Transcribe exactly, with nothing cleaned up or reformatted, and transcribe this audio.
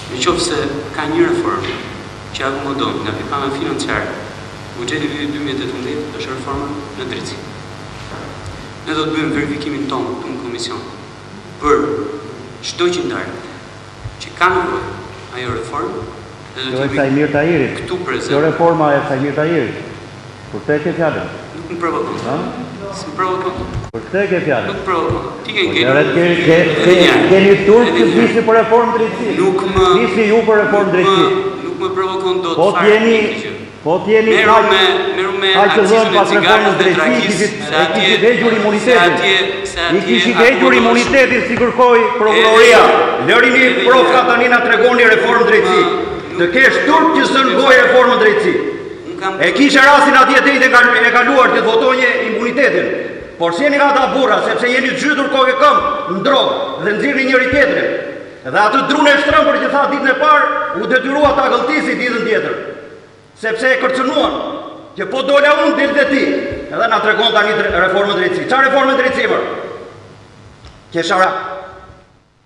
Në qoftë se ka një reformë që akomodon nga pikpamja financiare, buxheti i vitit dy mijë e tetëmbëdhjetë është reforma në drejtësi. Ne do të bëjmë verifikimin tonë këtu në komision për çdo qendar që ka nevojë ajo reformë dhe do të bëjmë këtu prezant. Kjo reforma e Sajmir Tahirit. Për te ke fjalën? Nuk më provokon. S'm provokon. Për te ke fjalën? Nuk provokon. Ti ke ngel. Keni turp që flisni për reformë drejtësi. Nuk më flisni ju për reformë drejtësi. Nuk më provokon dot. Po t'jeni Po t'jeni meru me meru me akcizën pas reformës drejtësi, e kishit hequr imunitetin. I kishit hequr imunitetin si kërkoi prokuroria. Lërini profka tani na tregoni reformë drejtësi. Të kesh turp që s'në gojë reformën drejtësi. E kishe rastin atje të e kaluar të votonje imunitetin. Por si jeni nga ta burra, sepse jeni të gjytur kokë e këmë në drogë dhe nëzirni njëri tjetërin. Dhe atë drune e shtrëmpër që tha ditën e parë, u detyrua ta gëlltisi ditën tjetër. Sepse e kërcënuan, që po dole unë dilë dhe ti, edhe nga tregon tani reformën drejtësi. Qa reformën drejtësi, mërë? Keshara.